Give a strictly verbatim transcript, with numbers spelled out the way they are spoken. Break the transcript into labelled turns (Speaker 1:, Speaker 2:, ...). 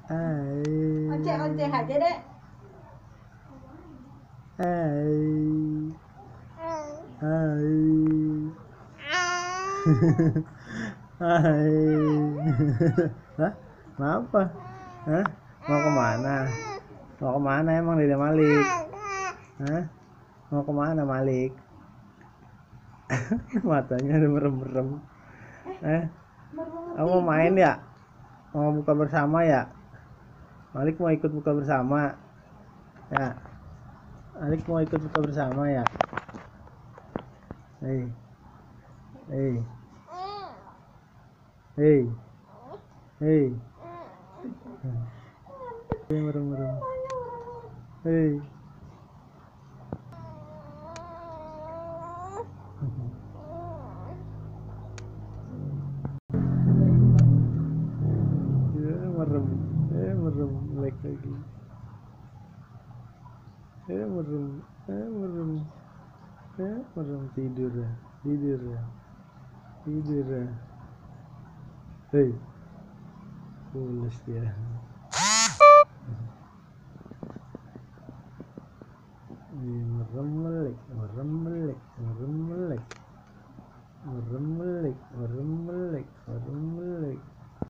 Speaker 1: Hai.
Speaker 2: Onceh-onceh aja deh.
Speaker 1: Hai. Hai. Hai. Hah? Kenapa? Hah? Mau kemana? Mau kemana emang Dede Malik? Hah? Mau kemana Malik? Matanya udah merem-merem. Eh? Kamu mau main ya? Mau buka bersama ya? Malik mau ikut buka bersama ya? Malik mau ikut buka bersama ya? Hei. Hei. Hei. Hei. Hei merem-merem. Hei. Ya, merem. Eh merem like lagi. Eh merem. Eh merem. Eh merem tidur ya. Tidur ya. Tidur ya. Hei. Pulas dia. Ini merem